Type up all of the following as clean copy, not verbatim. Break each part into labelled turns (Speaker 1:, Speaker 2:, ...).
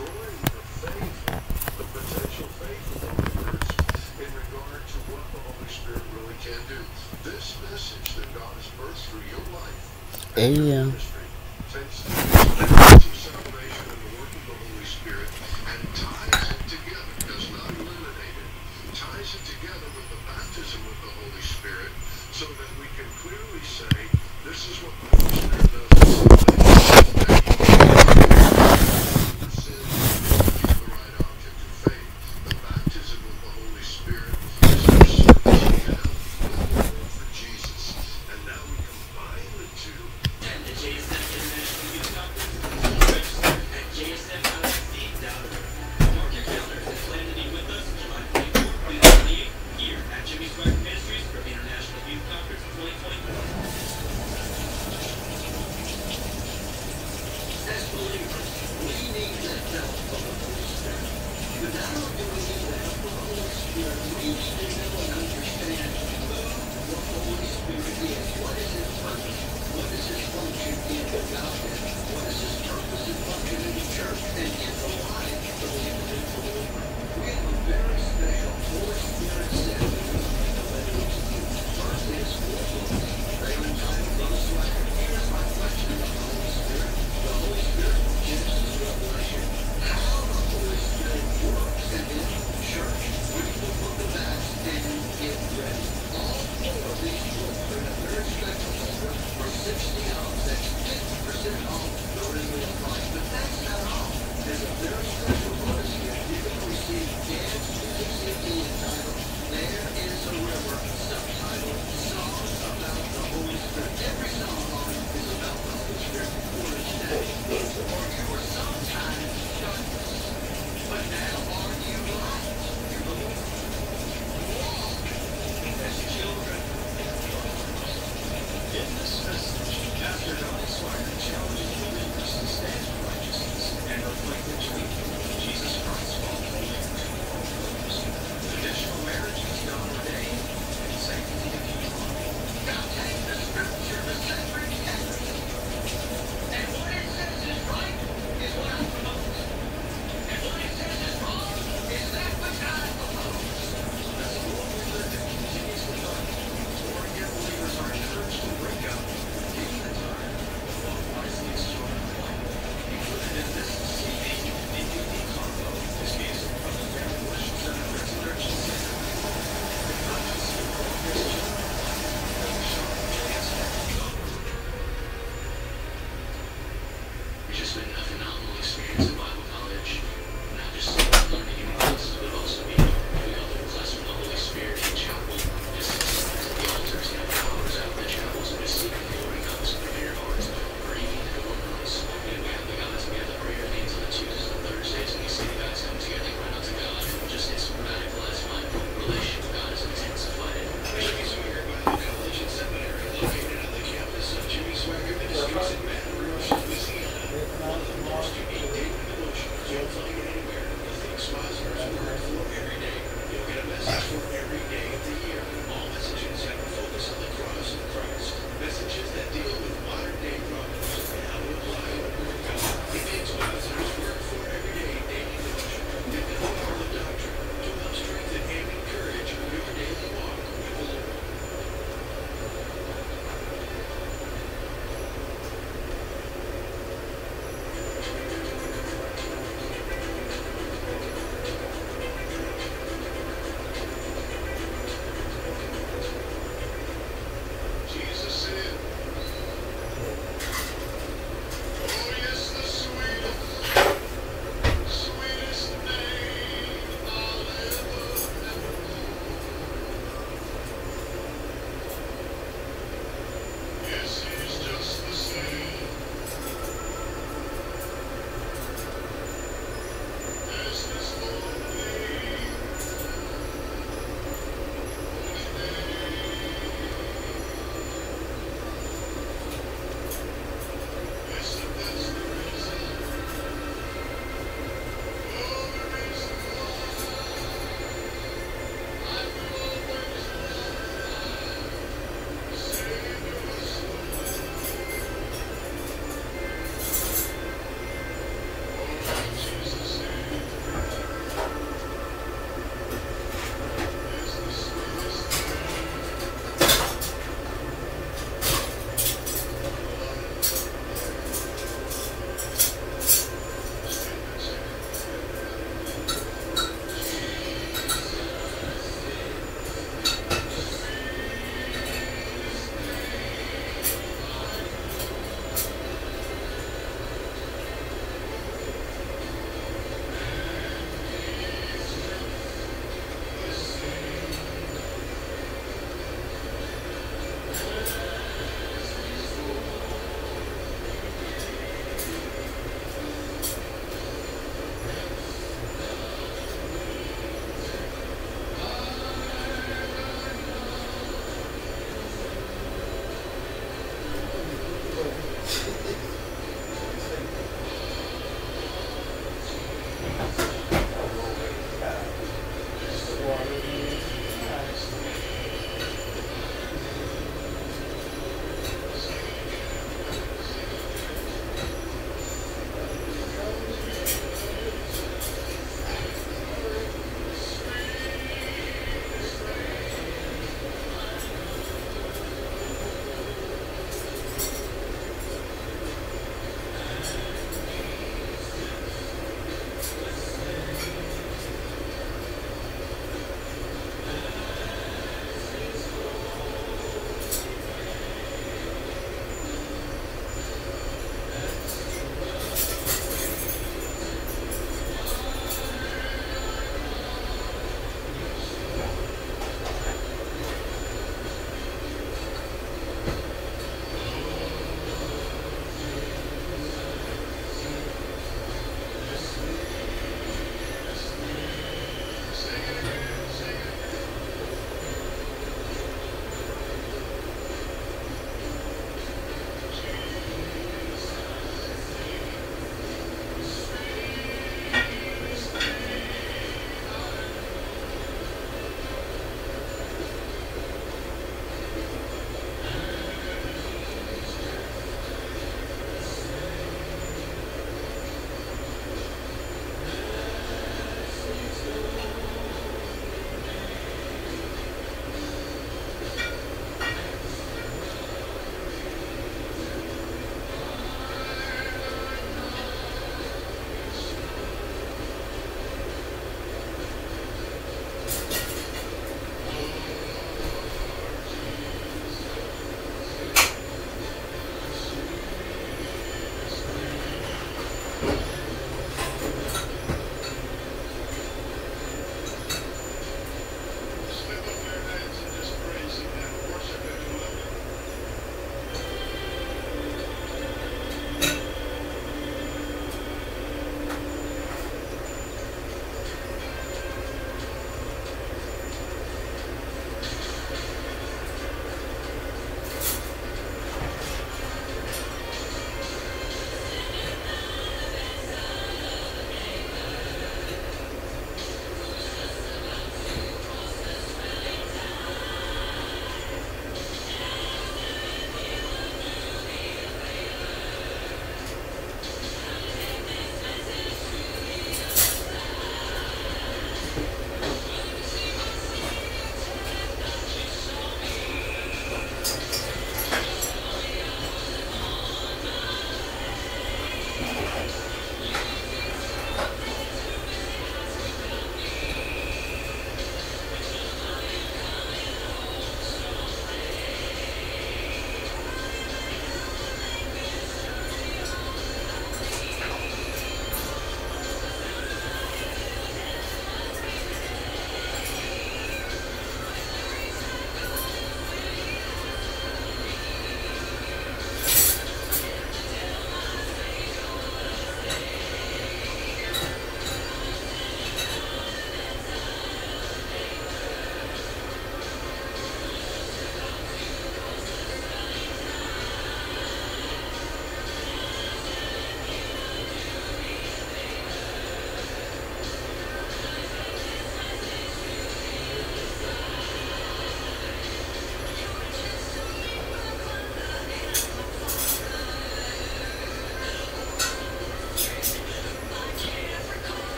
Speaker 1: Yeah.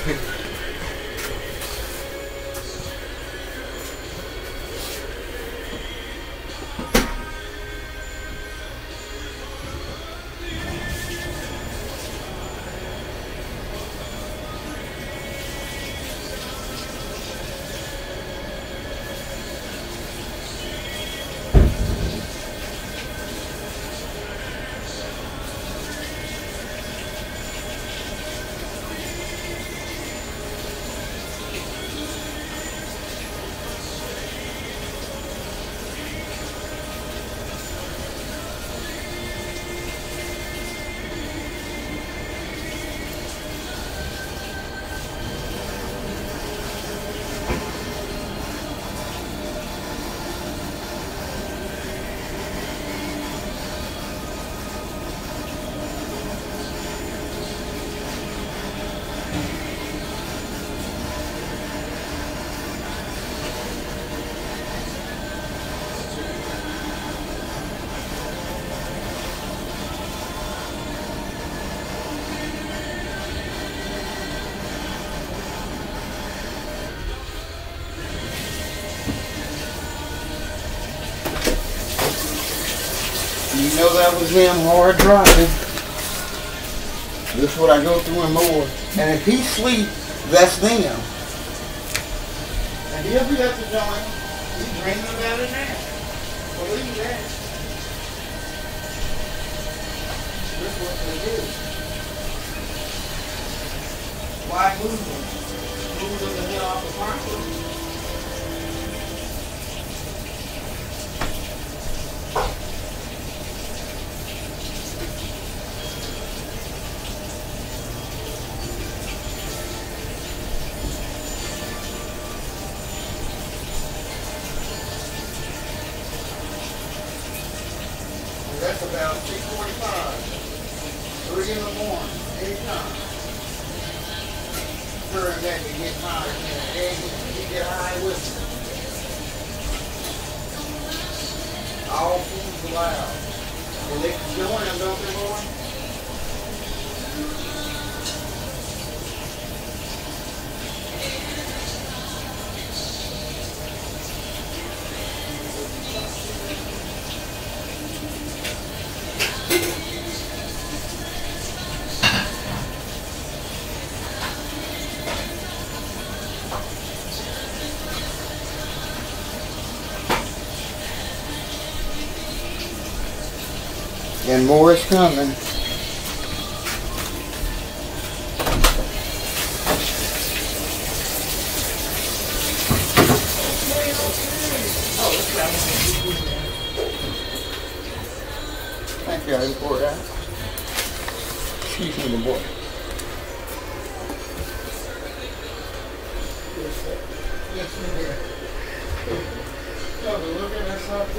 Speaker 2: You know that was him hard driving. This is what I go through and more. And if he sleep, that's them. And he'll be at the joint. He's dreaming about it now. Believe that. This is what they do. Why move them? Move them to head off the property. That's about 6:45, 3 in the morning, anytime. Turn back and get tired and you get high with it. All foods allowed. And they can join them, don't they, Lord? And more is coming. Thank you, I didn't pour it out. Excuse me, the boy. Yes, ma'am. Oh, look at that something.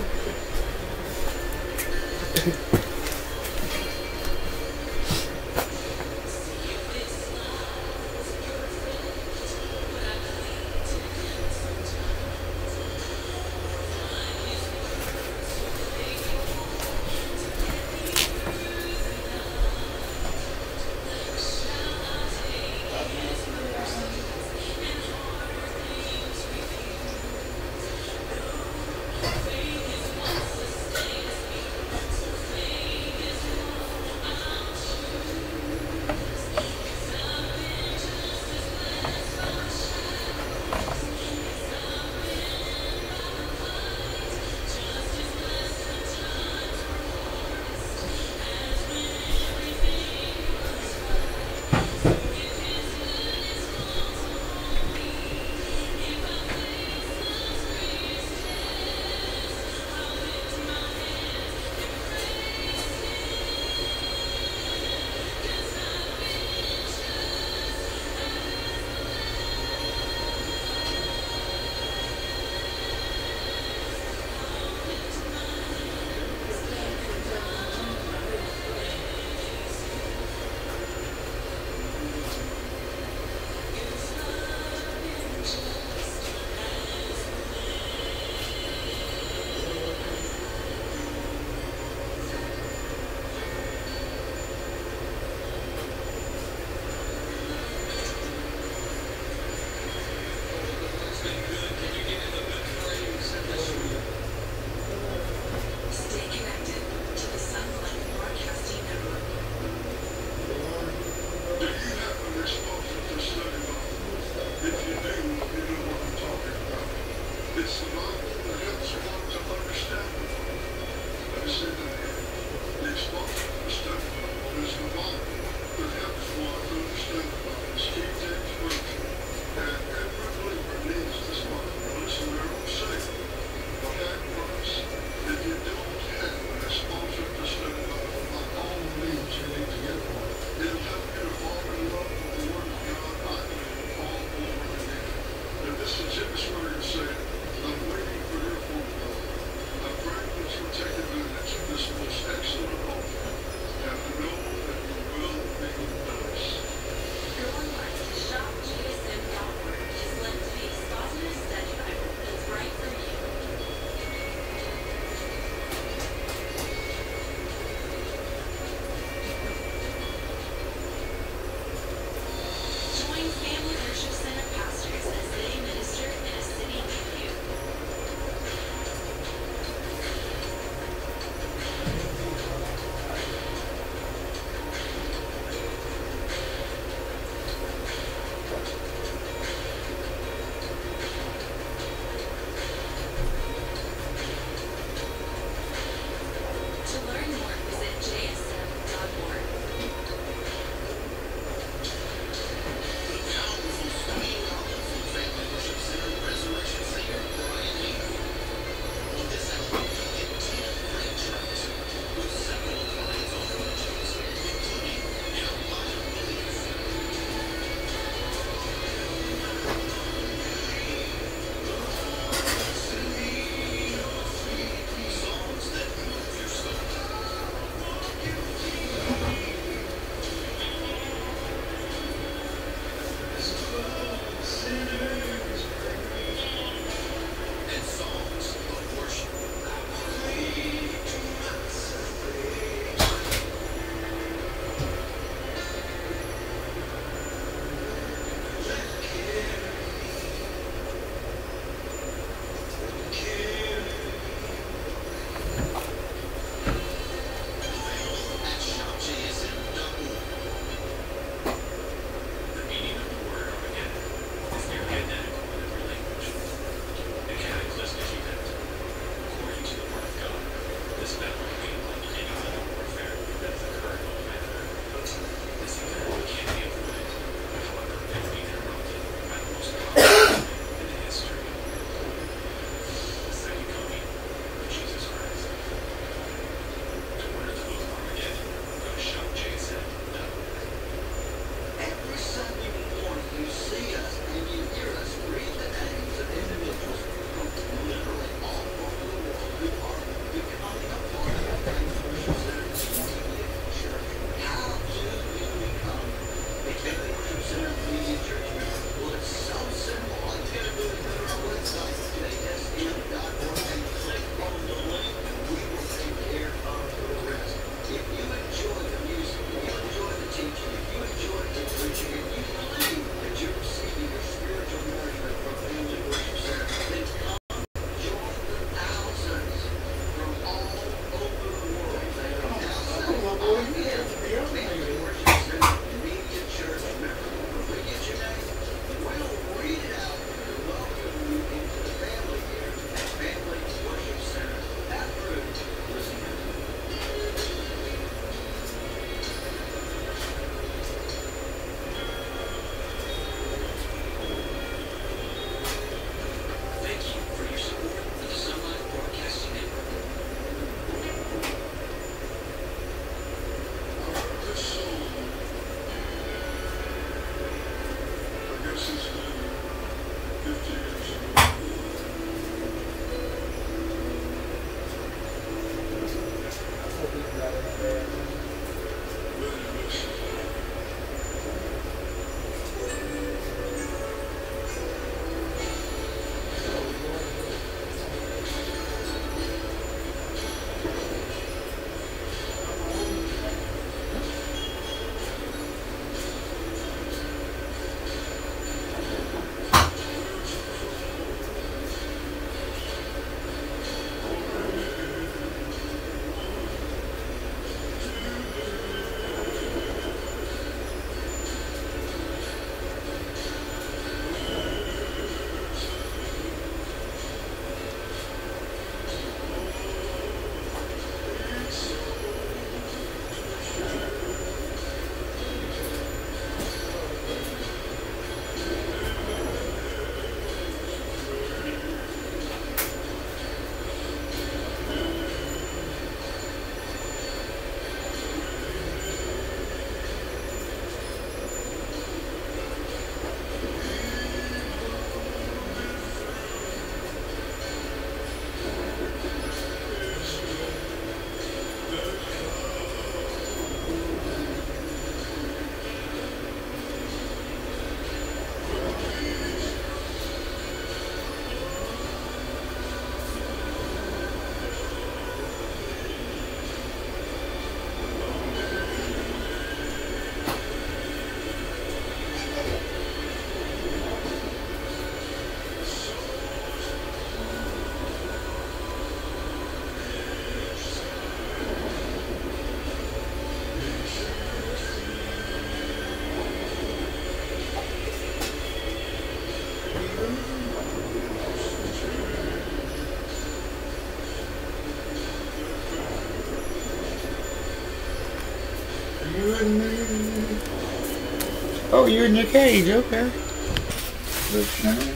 Speaker 2: Oh, you're in your cage, okay. Good sound.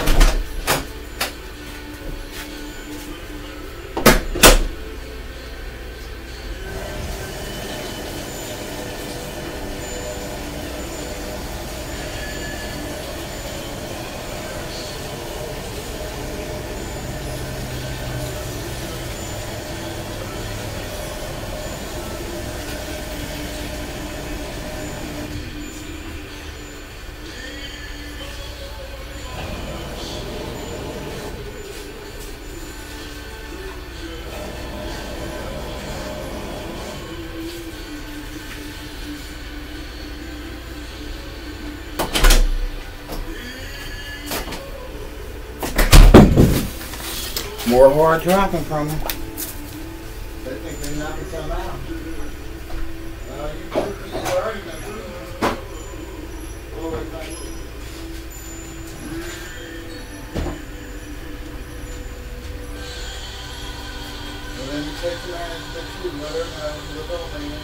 Speaker 2: More hard dropping from them. They think they're knocking something out. You already been through. Oh, wait, thank you. And then you take your hand and the food, let her know, look over here.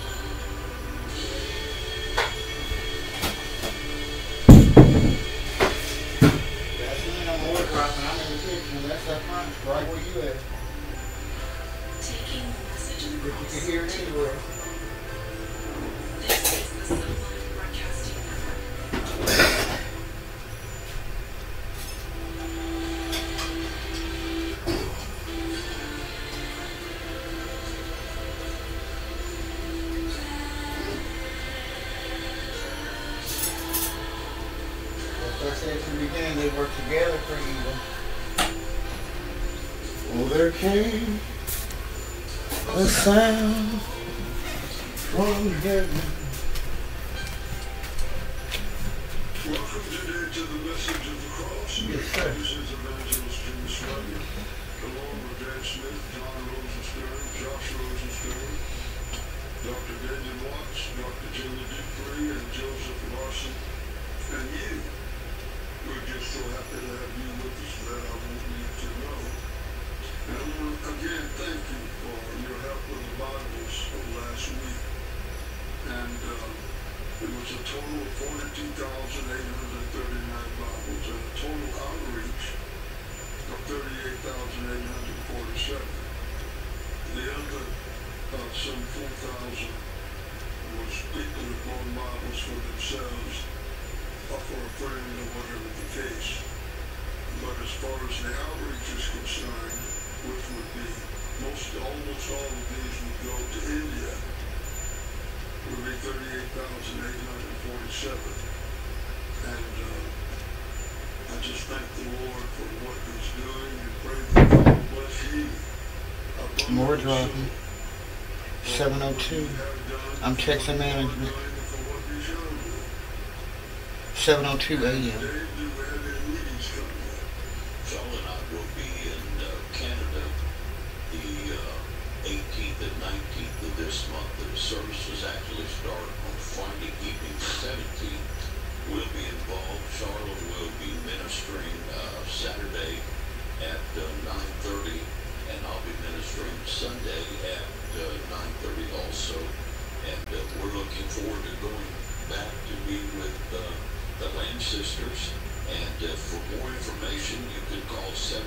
Speaker 2: Right where you at.
Speaker 3: Taking the message
Speaker 2: If you
Speaker 3: across.
Speaker 2: can hear it anywhere.
Speaker 3: This is the Sunlight Broadcasting Network.
Speaker 2: Like I said from the beginning, they work together for evil. Oh, there came a sound from heaven.
Speaker 4: Welcome today to the Message of the Cross.
Speaker 2: Yes, sir.
Speaker 4: This is Evangelist Jim Swagger, along with Dan Smith, John Rosenstern, Josh Rosenstern, Dr. Daniel Watts, Dr. Jimmy Dupree, and Joseph Larson, and you. We're just so happy to have you with us. That I want you to know. And I want to again thank you for your help with the Bibles of last week. And it was a total of 42,839 Bibles and a total outreach of 38,847. The other some 4,000 was people who bought Bibles for themselves or for a friend or whatever the case. But as far as the outreach is concerned, which would be almost all of these would go to India, would be 38,847. And I just thank the Lord for what He's doing and pray that God bless you.
Speaker 2: More dropping. 702. I'm texting management. 7:02 a.m.
Speaker 5: Charlotte and I will be in Canada the 18th and 19th of this month. The services actually start on Friday evening, 17th. We'll be involved. Charlotte will be ministering Saturday at 9:30, and I'll be ministering Sunday at 9:30 also. And we're looking forward to going back to be with the Land Sisters. And for more information, you can call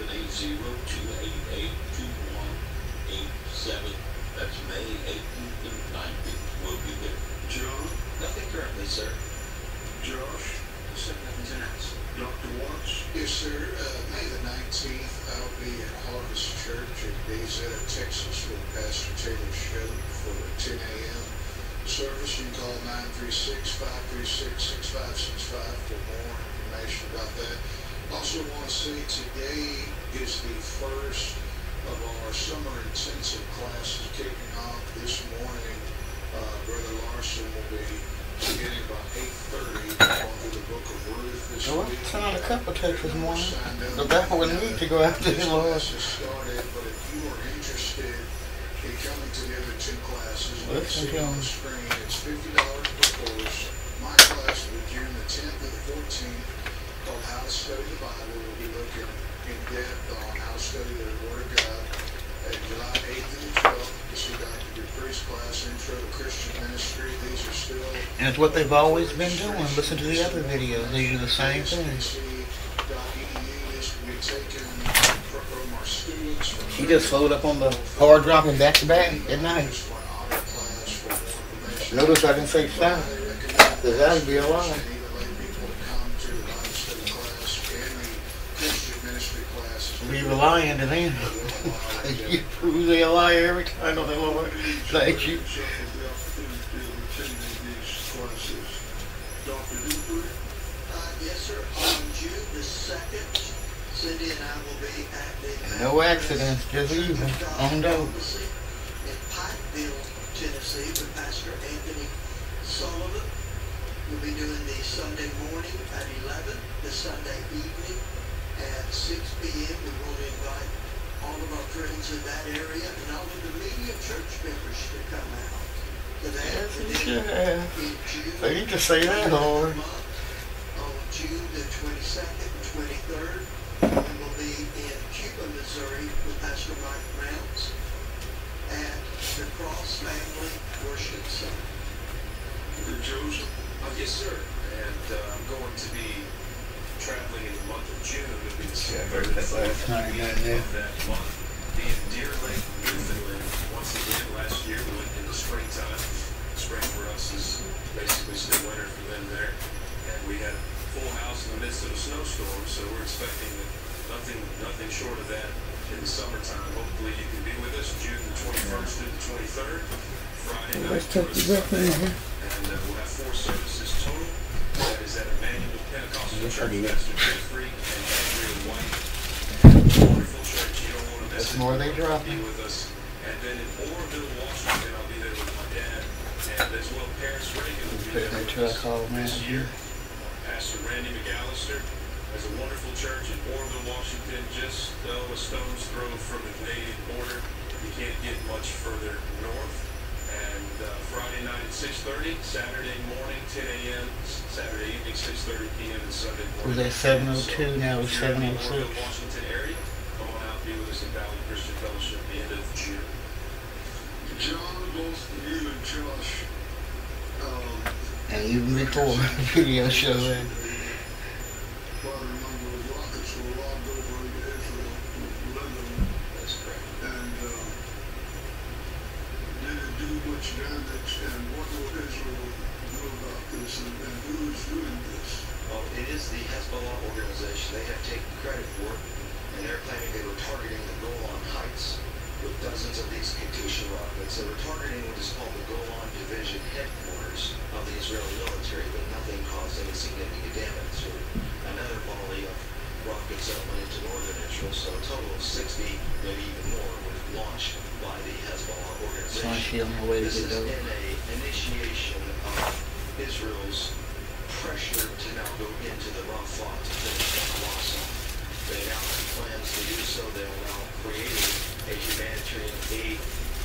Speaker 5: 780-288-2187. That's May 18th and 19th. We'll be there.
Speaker 4: John,
Speaker 5: Nothing currently, sir.
Speaker 4: Josh,
Speaker 5: Sir, nothing's announced.
Speaker 4: Dr. Watts,
Speaker 6: Yes, sir. May the 19th, I'll be at Harvest Church in Bezetta, Texas, with Pastor Taylor Shelley for the 10 a.m. service. You can call 936-536-6565 for more information about that. Also want to say today is the first of our summer intensive classes kicking off this morning. Brother Larson will be beginning by 8:30 on through the book of Ruth this
Speaker 2: Well,
Speaker 6: week.
Speaker 2: it's not a couple texts this morning.
Speaker 6: Signed up.
Speaker 2: But that one need to go after
Speaker 6: This
Speaker 2: the Lord.
Speaker 6: class has started, but if you are interested in coming to the other two classes, you can
Speaker 2: Listen
Speaker 6: see
Speaker 2: to
Speaker 6: on
Speaker 2: him.
Speaker 6: the screen, it's $50 per course. My class will be June the 10th to the 14th, called How to Study the Bible. We'll be looking in depth on how to study the Word of God. And July 8th to the 12th, to see Dr. your priest class, Intro to Christian Ministry. These are still...
Speaker 2: And it's what they've always been doing. Listen to the other videos. They do the same thing. He just folded up on the hard drive and back to back at night. Notice I didn't say stop, because that would be a lie. Leave a lie into them. You prove they a liar every time on the Lord. Thank you.
Speaker 7: Yes, sir. On June the 2nd, Cindy and I will be at the...
Speaker 2: No accidents, just even. On dope.
Speaker 7: In Pikeville, Tennessee, with Pastor Anthony Sullivan. We'll be doing the Sunday morning at 11, the Sunday evening at 6 p.m. We want to invite all of our friends in that area and all of the media church members to come out to that.
Speaker 2: Yes,
Speaker 7: And
Speaker 2: we
Speaker 7: then
Speaker 2: should have.
Speaker 7: in June,
Speaker 2: They need to say that, Lord.
Speaker 7: on June the 22nd and 23rd, we will be in Cuba, Missouri with Pastor Mike Rounds at the Cross Family Worship Center.
Speaker 4: Joseph.
Speaker 8: Yes, sir. And I'm going to be traveling in the month of June. It'll be the
Speaker 2: heard that last night,
Speaker 8: weekend of that month. Be in Deer Lake, Newfoundland. Once again, last year we went in the springtime. Spring for us is basically still winter for them there. And we had a full house in the midst of a snowstorm, so we're expecting nothing short of that in the summertime. Hopefully you can be with us June the 21st through the 23rd. Friday night.
Speaker 2: Let's take the breath in here.
Speaker 8: And we'll have 4 services total. That is at Emmanuel Pentecostal Church, Pastor Jeffrey and Andrea White. Wonderful church. You don't want to miss
Speaker 2: That's
Speaker 8: it.
Speaker 2: more they drop.
Speaker 8: Be with us. And then in Oroville, Washington, I'll be there with my dad. And as well, Paris Reagan will be there with us this year. Pastor Randy McAllister has a wonderful church in Oroville, Washington, just a stone's throw from the Canadian border. You can't get much further north. And Friday night at 6:30, Saturday morning 10 a.m., Saturday evening 6:30 p.m. and Sunday morning.
Speaker 2: Was that 702? Now it's
Speaker 8: If you're in the
Speaker 2: 706.
Speaker 8: Oroville, Washington area, come on out, be with us at Valley Christian Fellowship at the end of June.
Speaker 4: John, both you and Josh,
Speaker 2: And even before the video show that.
Speaker 4: Father, remember the rockets were lobbed over into Israel, Lebanon,
Speaker 8: That's correct.
Speaker 4: and did it do much damage, and what will Israel do about this, and who's doing this?
Speaker 9: Well, it is the Hezbollah organization. They have taken credit for it, and they're claiming they were targeting the Golan Heights with dozens of these Katyusha rockets. They were targeting what is called the Golan Division headquarters of the Israeli military, but nothing caused any significant damage. So another volley of rockets that went into northern Israel, so a total of 60, maybe even more, was launched by the Hezbollah
Speaker 2: So
Speaker 9: organization.
Speaker 2: she on the way to
Speaker 9: This
Speaker 2: get
Speaker 9: is
Speaker 2: over.
Speaker 9: in a initiation of Israel's pressure to now go into the Rafah to finish the Hamas off. They now have plans to do so. They are now creating a humanitarian aid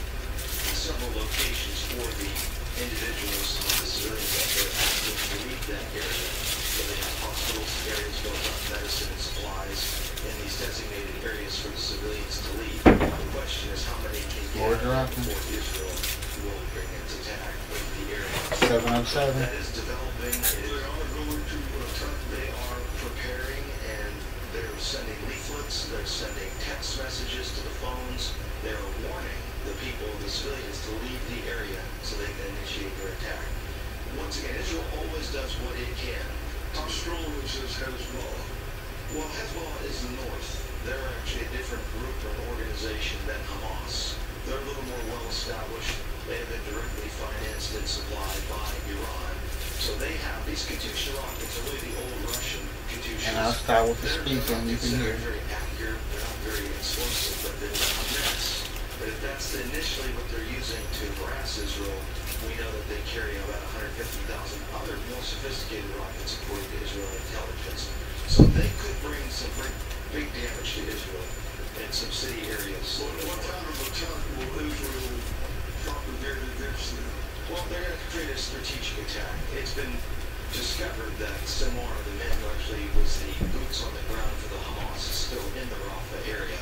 Speaker 9: in several locations for the individuals, the civilians that they're asking to leave that area. So they have hospitals, areas built up, medicine and supplies in these designated areas for the civilians to leave. The question is how many can
Speaker 2: More
Speaker 9: get out
Speaker 2: dropping.
Speaker 9: before Israel will bring its attack with the area.
Speaker 2: 707.
Speaker 9: That is developing.
Speaker 4: They are going to attack.
Speaker 9: They are preparing and they're sending leaflets, they're sending text messages to the phones. They're warning the people, the civilians, to leave the area so they can initiate their attack. Once again, Israel always does what it can.
Speaker 4: How strong is this Hezbollah?
Speaker 9: Well, Hezbollah is the north. They're actually a different group or an organization than Hamas. They're a little more well-established. They have been directly financed and supplied by Iran. So they have these Katyusha rockets, are really the old Russian Katyushas.
Speaker 2: And I'll start with the speaker and you can hear.
Speaker 9: They're very accurate, they're not very explosive, but they're a mess. But if that's initially what they're using to harass Israel, we know that they carry about 150,000 other more sophisticated rockets according to Israeli intelligence. So they could bring some big damage to Israel in some city areas.
Speaker 4: What kind of attack will Israel propagate against them?
Speaker 9: Well, they're going to create a strategic attack. It's been discovered that Samar, the man who actually was the boots on the ground for the Hamas, is still in the Rafah area.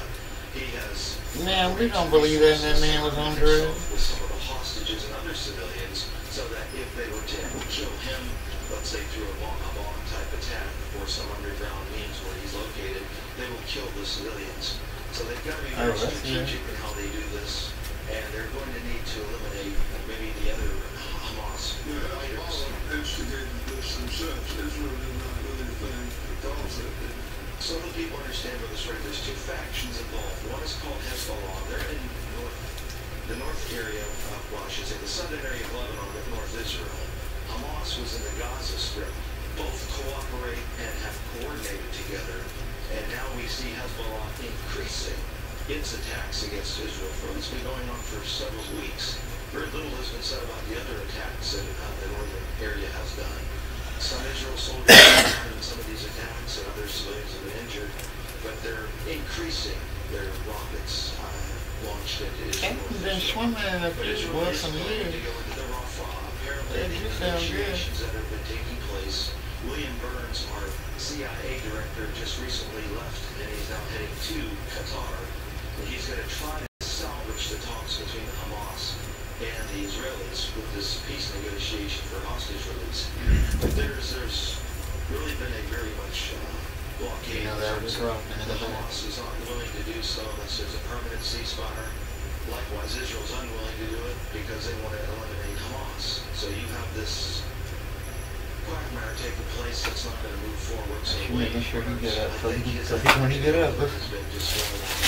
Speaker 9: He has
Speaker 2: Man, we don't believe that man was on drugs.
Speaker 9: with some of the hostages and other civilians, so that if they were to kill him, let's say through a bomb type attack or some underground means where he's located, they will kill the civilians. So they've got to be very strategic in how they do this, and they're going to need to eliminate maybe the other Hamas fighters.
Speaker 4: Instigated this themselves. Israel did not do anything to cause that.
Speaker 9: Some of the people understand where this right. There's two factions involved. One is called Hezbollah. They're in the north area of, well, I should say the southern area of Lebanon, but North Israel. Hamas was in the Gaza Strip. Both cooperate and have coordinated together. And now we see Hezbollah increasing its attacks against Israel. It's been going on for several weeks. Very little has been said about the other attacks that the northern area has done. Some Israel soldiers have died in some of these attacks, and other civilians have been injured, but they're increasing their rockets launched into Israel.
Speaker 2: I've been swimming in a fish for some years.
Speaker 9: To go into the Rafah. Apparently,
Speaker 2: That
Speaker 9: the
Speaker 2: just sounds good.
Speaker 9: negotiations that have been taking place. William Burns, our CIA director, just recently left, and he's now heading to Qatar. He's going to try to salvage the talks between Hamas and the Israelis with this peace negotiation for hostage release. But there's really been a very much blockade.
Speaker 2: That was rough.
Speaker 9: Hamas is not willing to do so unless there's a permanent ceasefire. Likewise, Israel's unwilling to do it because they want to eliminate Hamas. So you have this quagmire taking place that's not going to move forward. So
Speaker 2: Making sure he get up. So
Speaker 9: I think his
Speaker 2: when he get up,
Speaker 9: has been just going on.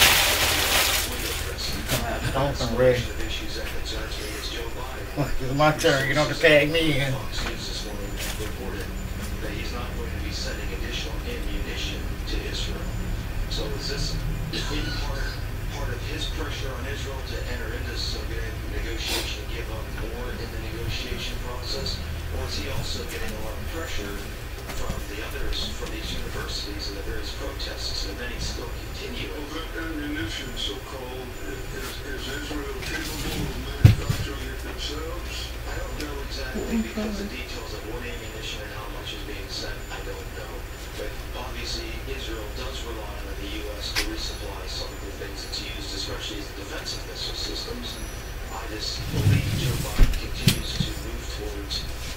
Speaker 2: come out stomping ready.
Speaker 9: Of issues that concerns me is Joe Biden.
Speaker 2: It's my turn. You don't have to tag me in.
Speaker 9: Fox News this morning reported that he's not going to be sending additional ammunition to Israel. So is this in part of his pressure on Israel to enter into some negotiation and give up more in the negotiation process? Or is he also getting a lot of pressure from the others, from these universities and the various protests that many still continue?
Speaker 4: Well, that ammunition, so-called, is Israel capable of manufacturing it themselves?
Speaker 9: I don't know exactly because the details of what ammunition and how much is being sent, I don't know. But obviously, Israel does rely on the U.S. to resupply some of the things it's used, especially as defensive missile systems. I just believe Joe Biden continues to move towards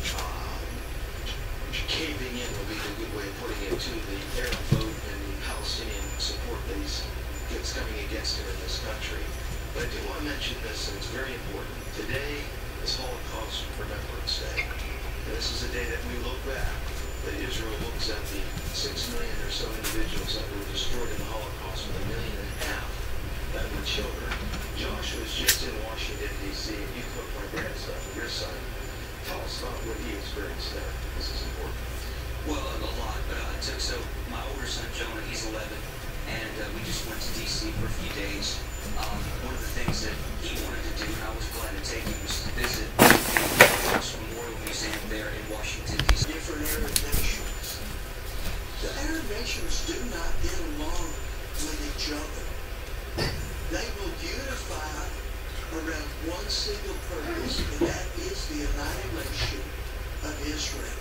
Speaker 9: caving in will be a good way of putting it to the Arab vote and the Palestinian support that's coming against him in this country. But I do want to mention this, and it's very important. Today is Holocaust Remembrance Day. And this is a day that we look back, that Israel looks at the 6 million or so individuals that were destroyed in the Holocaust, with 1.5 million that were children. Josh was just in Washington, D.C., and you took my grandson, your son. Tell us about what he experienced there. This is important.
Speaker 10: Well, a lot. So my older son, Jonah, he's 11, and we just went to D.C. for a few days. One of the things that he wanted to do, and I was glad to take him, was to visit the Holocaust Memorial Museum there in Washington, D.C.
Speaker 7: Different Arab nations. The Arab nations do not get along with each other. They will unify around one single purpose, and that is the annihilation of Israel.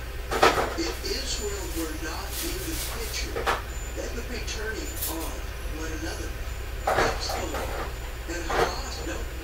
Speaker 7: If Israel were not in the picture, they would be turning on one another. Hezbollah and Hamas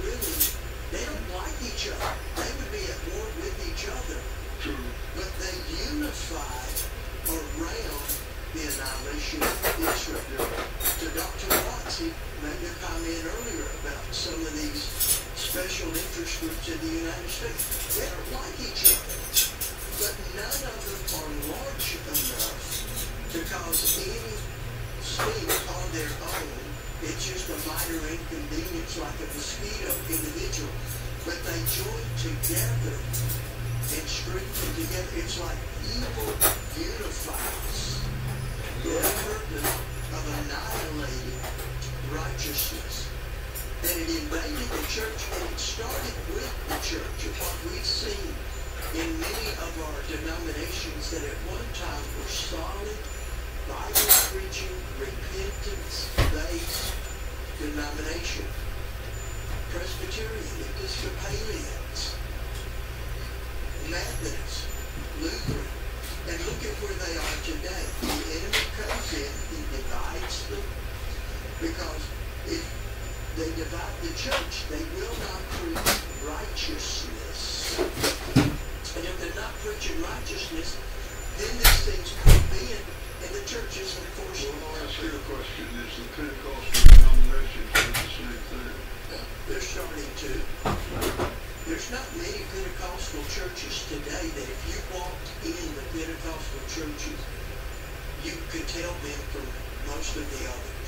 Speaker 7: they don't like each other. They would be at war with each other. But they unified around the annihilation of Israel. To Dr. Watts, he made a comment earlier about some of these special interest groups in the United States. They don't like each other. But none of them are large enough to cause any stink on their own. It's just a minor inconvenience like a mosquito individual. But they join together and strengthen together. It's like evil unifies for the purpose of annihilating righteousness. And it invaded the church, and it started with the church. And what we've seen in many of our denominations that at one time were solid, Bible preaching, repentance-based denomination. Presbyterian, Episcopalians, Methodist, Lutheran, and look at where they are today. The enemy comes in, he divides them, because preaching righteousness, then these things creep in, and the church isn't forced to
Speaker 4: Well, I'll ask
Speaker 7: follow.
Speaker 4: you a question. Is the Pentecostal denomination doing the same thing?
Speaker 7: They're starting to. There's not many Pentecostal churches today that if you walked in the Pentecostal churches, you could tell them from most of the others.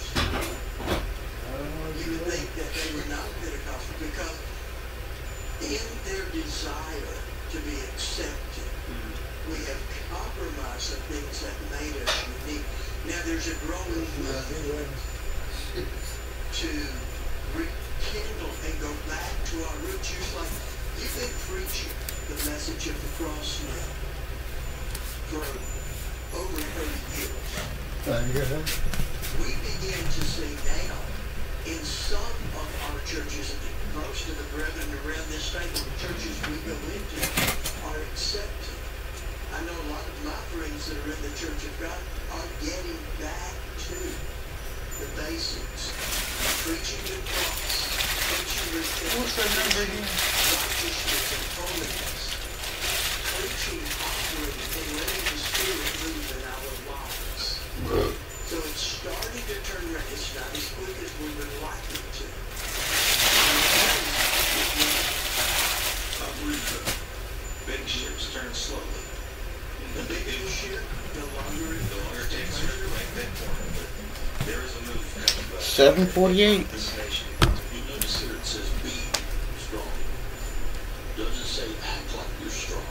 Speaker 7: You would think that they were not Pentecostal because in their desire to be accepted, we have compromised the things that made us unique. Now there's a growing movement to rekindle and go back to our roots. Just like you've been preaching the message of the cross now for over 30 years. We begin to see now in some of our churches, and most of the brethren around this table, the churches we go into are accepted. I know a lot of my friends that are in the Church of God are getting back to the basics. Preaching the cross, preaching repentance, righteousness and holiness, preaching, offering, and letting the Spirit move in our lives. So it's starting to turn around. It's not as quick as we would like it to.
Speaker 4: I believe that.
Speaker 5: Big ships turn slowly.
Speaker 7: The big ship no longer
Speaker 5: takes her to make that corner, but there is a move coming back.
Speaker 2: 7:48.
Speaker 5: This nation. You notice here it says be strong. Doesn't say act like you're strong.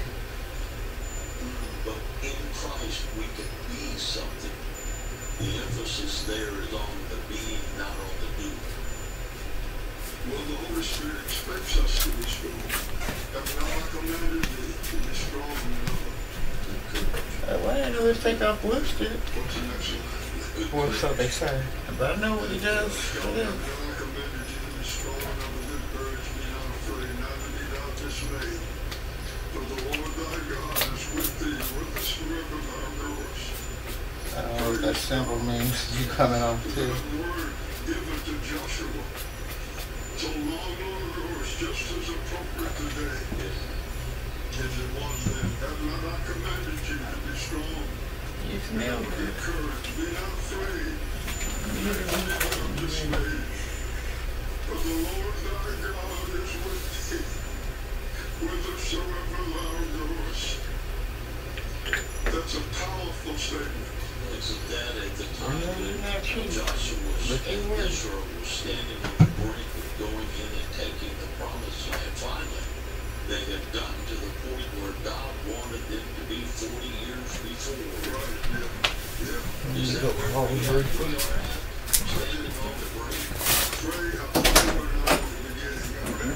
Speaker 5: But in Christ we can be something. The emphasis there is on the being, not on the doing.
Speaker 4: Well, the Holy Spirit expects us to be strong. Have not I commanded thee to be strong in love?
Speaker 2: Well, I know this take off listed,
Speaker 4: What's the next line?
Speaker 1: Well, so they say.
Speaker 2: but I know what he does.
Speaker 4: Have not I commanded you to be strong and of a good courage, be not afraid, neither be thou dismayed. For the Lord thy God is with thee, whithersoever thou goest.
Speaker 2: I don't know what that symbol means. You coming on
Speaker 4: The
Speaker 2: too.
Speaker 4: word given to Joshua so long ago is just as appropriate today as it was then. Have not I commanded you to be strong?
Speaker 2: You
Speaker 4: Be
Speaker 2: smell
Speaker 4: of good courage, be not afraid, neither be thou dismayed. For the Lord thy God is with thee, whithersoever thou goest. That's a powerful statement.
Speaker 5: It's that at the time that Joshua
Speaker 2: Look at
Speaker 5: and
Speaker 2: word.
Speaker 5: Israel was standing on the brink of going in and taking the promised land finally. They had gotten to the point where God wanted them to be 40 years before.
Speaker 4: Right, yeah.
Speaker 5: Is that where we are at? Standing on the brink.
Speaker 4: Pray, I pray we're not at the beginning.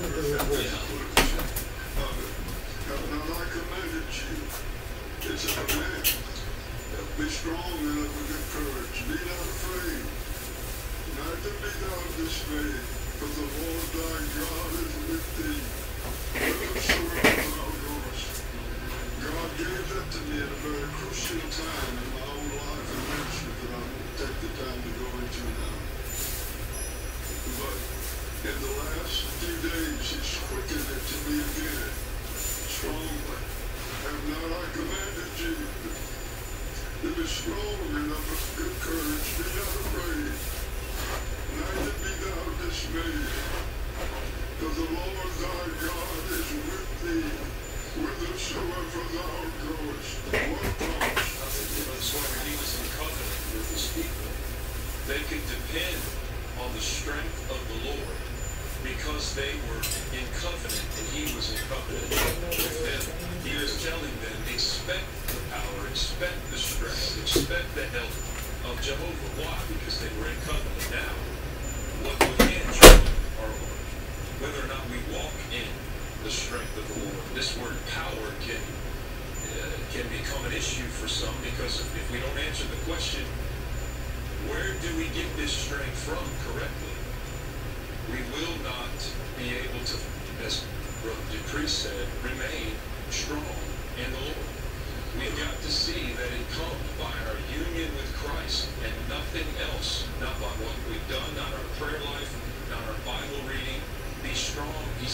Speaker 4: Have not I commanded you? It's a command. Be strong and of a good courage. Be not afraid. Neither be thou dismayed. For the Lord thy God is with thee, whithersoever thou goest. God gave that to me at a very crucial time in my own life and ministry that I won't take the time to go into now. But in the last few days, He's quickened it to me again, strongly. Have not I commanded you to be strong and of a good courage? Be not afraid, neither be thou dismayed. For the Lord thy God is with thee, whithersoever thou goest. What a promise.
Speaker 8: That's why he was in covenant with his people. They could depend on the strength of the Lord because they were in covenant and he was in covenant with them. He was telling them, expect the power, expect the strength, expect the help of Jehovah. Why? Because they were in covenant. Now, what would hinge on our Lord? Whether or not we walk in the strength of the Lord. This word power can become an issue for some because if we don't answer the question, where do we get this strength from correctly? We will not be able to, as Brother Dupree said, remain strong in the Lord. We've got to see that it comes by our union with Christ and nothing else, not by what we've done, not our prayer life, not our Bible reading. Be strong, he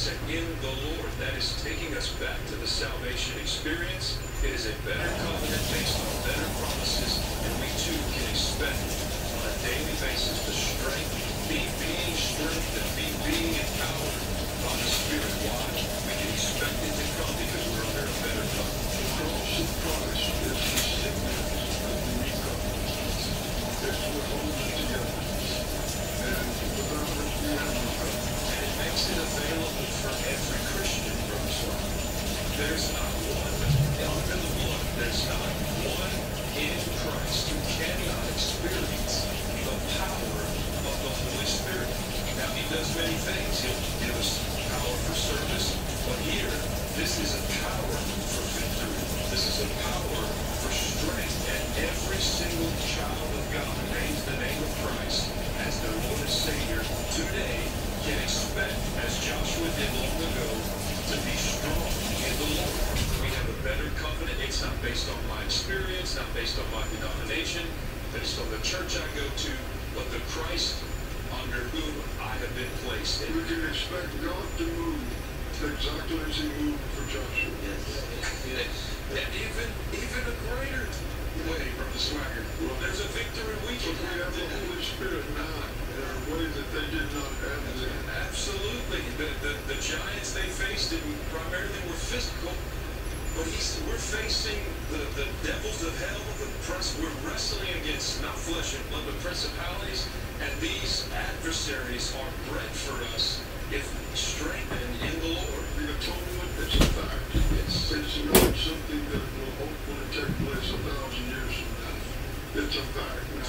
Speaker 8: mindset in the Lord. That is taking us back to the salvation experience. It is a better covenant based on better promises, and we too can expect on a daily basis the strength, being strengthened, being empowered by the Spirit. Why? We can expect it to come because we're under a better covenant.
Speaker 4: The cross of Christ is the signet of the new covenant. It's what holds it together. And without it, we have no covenant.
Speaker 8: And it makes it available for every Christian, brother. There's not one under the blood. There's not one in Christ who cannot experience the power of the Holy Spirit. Now, he does many things. He'll give us power for service. But here, this is a power for victory. This is a power for strength. And every single child of God names the name of Christ as their Lord and Savior today can expect, as Joshua did long ago, to be strong in the Lord. We have a better covenant. It's not based on my experience, not based on my denomination, based on the church I go to, but the Christ under whom I have been placed.
Speaker 4: We can expect God to move exactly as he moved for Joshua.
Speaker 8: And even a greater way from the Swagger. Well, there's a victory we can
Speaker 4: But we have the Holy Spirit now in a way that they did not have then.
Speaker 8: Absolutely. The giants they faced primarily were physical, but we're facing the devils of hell. We're wrestling against not flesh and blood, but principalities, and these adversaries are bred for us if strengthened in the Lord.
Speaker 4: The atonement is a fact. It's not something that will hopefully take place 1,000 years from now. It's a fact now.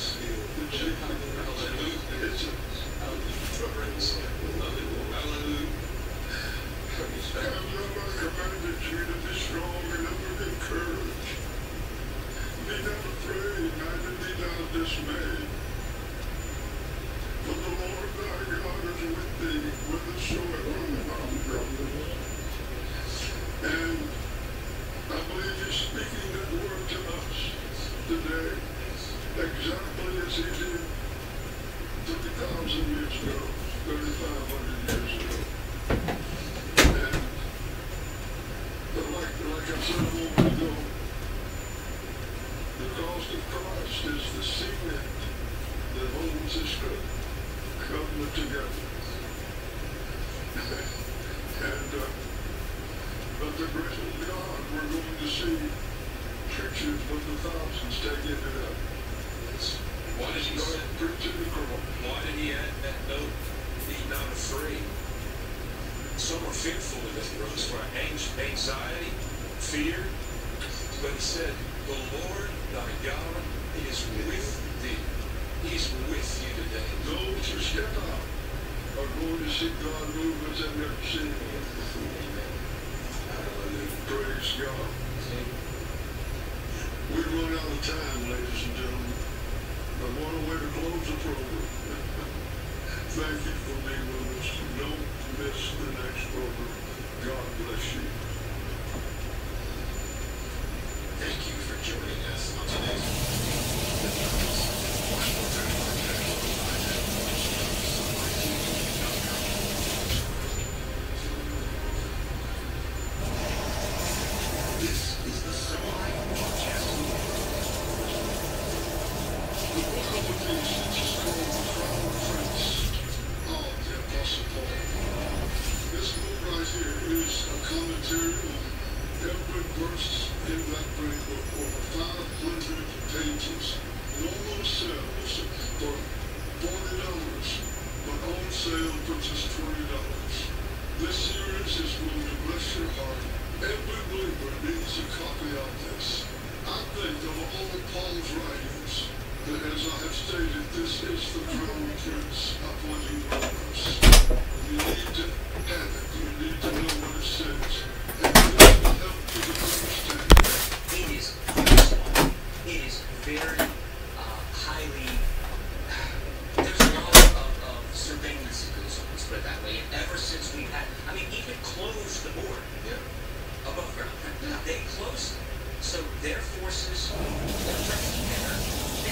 Speaker 8: Hallelujah.
Speaker 4: Have not commanded you to be strong and of good courage. Be not afraid, neither be thou dismayed. For the Lord thy God is with thee, whithersoever thou goest. And I believe he's speaking that word to us today, exactly as he did 3,000 years ago, 3,500 years ago. And like I said a moment ago, the cross of Christ is the cement that holds this covenant together. And but the grace of God, we're going to see pictures of the thousands taking it up.
Speaker 8: Why did he
Speaker 4: Start preaching the cross.
Speaker 8: Why did he add that note? Be not afraid. Some are fearful in this verse, for anxiety, fear. But he said, the Lord thy God is with thee. He's with you today.
Speaker 4: Those who step out are going to see God move as they've never seen him before. Praise God. We've run out of time, ladies and gentlemen. But what a way to close the program. Thank you for being with us. Don't miss the next program. God bless you.
Speaker 5: Thank you for joining us on today's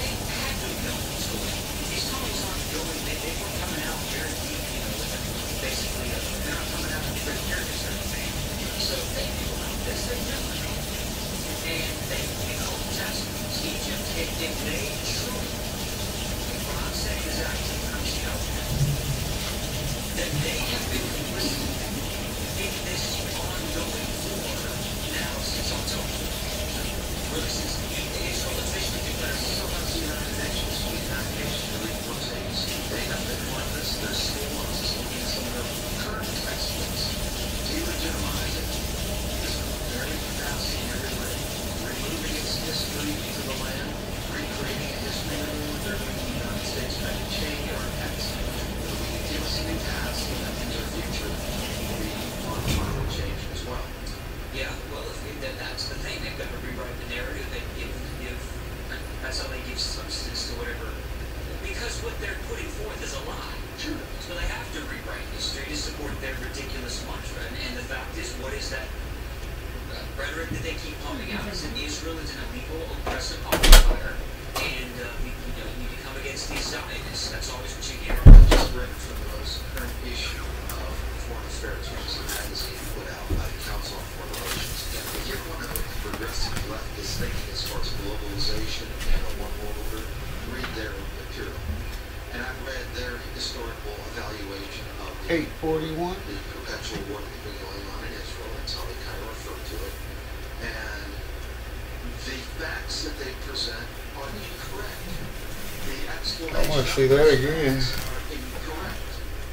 Speaker 10: they basically, they're not coming out for the characters or anything. So they knew about this, they knew. And they called them Tasmans. Egypt, if they truly, what I'm saying is actually comes out, that they have been complicit in this ongoing war now since October. Really since Israel officially declared sometimes the United Nations, the United Nations really looks at it. They have been like this. They're still on us looking at some of their current textbooks. Delegitimize it. This very capacity in every way. Removing its history into the land. Recreating a history of the United States trying to change our past. So we can give us a new past in the near future. Will be on climate change as well. Yeah, well, that's the thing. They've got to rewrite the narrative. They give that's how they give substance to whatever. Because what they're putting forth is a lie. Sure. So they have to rewrite history to support their ridiculous mantra. And the fact is, what is that rhetoric that they keep pumping out? Is that Israel is an illegal, oppressive occupier, and we need to come against these Zionists. That's always what you hear.
Speaker 9: Just read from the most current issue of Foreign Affairs, which is a magazine put out by the Council on Foreign Relations. And if you want to know what the progressive left is thinking as far as globalization and a one world order, read their material. And I've read their historical evaluation of the
Speaker 2: 841.
Speaker 9: the perpetual war that's been going on in Israel. That's how they kind of refer to it. And the facts that they present are incorrect. The explanation
Speaker 2: I want to see that again.
Speaker 9: are incorrect.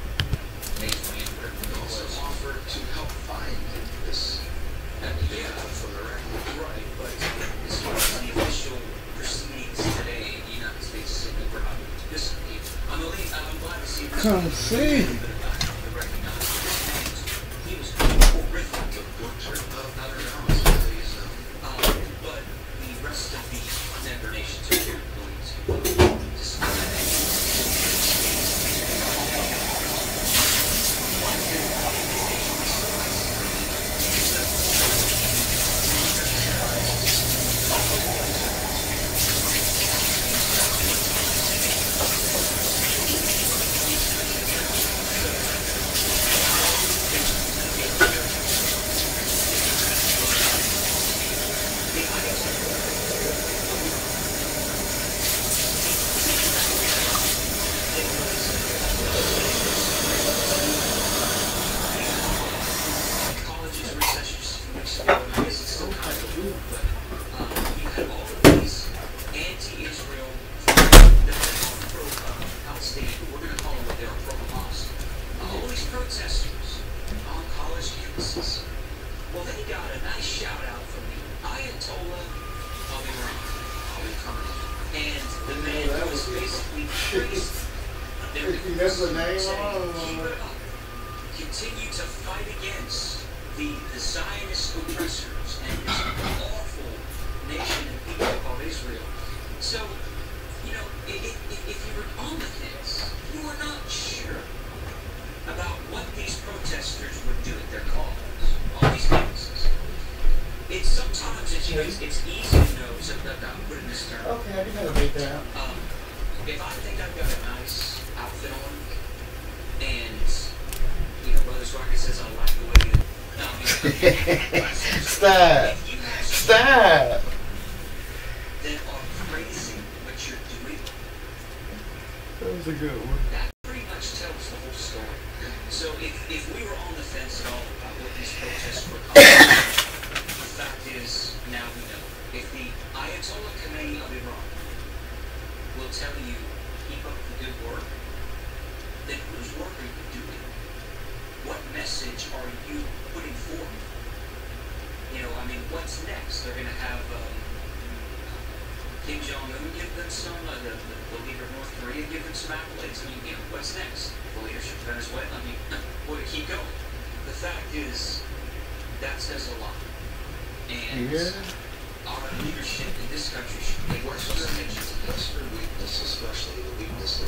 Speaker 9: They also offer to help find this from the record.
Speaker 10: Right, but as far as the official proceedings today in the United States, we're not this. I'm glad to see this.
Speaker 2: Come see.
Speaker 10: He was horrific.
Speaker 9: The butcher of other houses.
Speaker 10: But the rest of the member nations are going to continue to fight against the Zionist oppressors and this awful nation and people called Israel. So, if you were on the fence, you were not sure about what these protesters would do at their cause, all these campuses. It's sometimes, it's easy to know, so I'm putting this term.
Speaker 2: Okay, I didn't know about that.
Speaker 10: If I think I've got a nice outfit on, and Brother Sparky says I like the way you.
Speaker 2: Stop. Stop.
Speaker 10: That are praising what you're doing.
Speaker 2: That was a good one.
Speaker 10: That pretty much tells the whole story. So if we were on the fence at all about what these protests were causing, the fact is now we know. If the Ayatollah Khomeini of Iran will tell you keep up the good work, then whose work are you doing? What message are you putting forth? What's next? They're going to have Kim Jong-un give them some, the leader of North Korea give them some accolades. What's next? The leadership of Venezuela? Will it keep going? The fact is, that says a lot. And our leadership in this country should pay
Speaker 9: What's their weakness, especially the weakness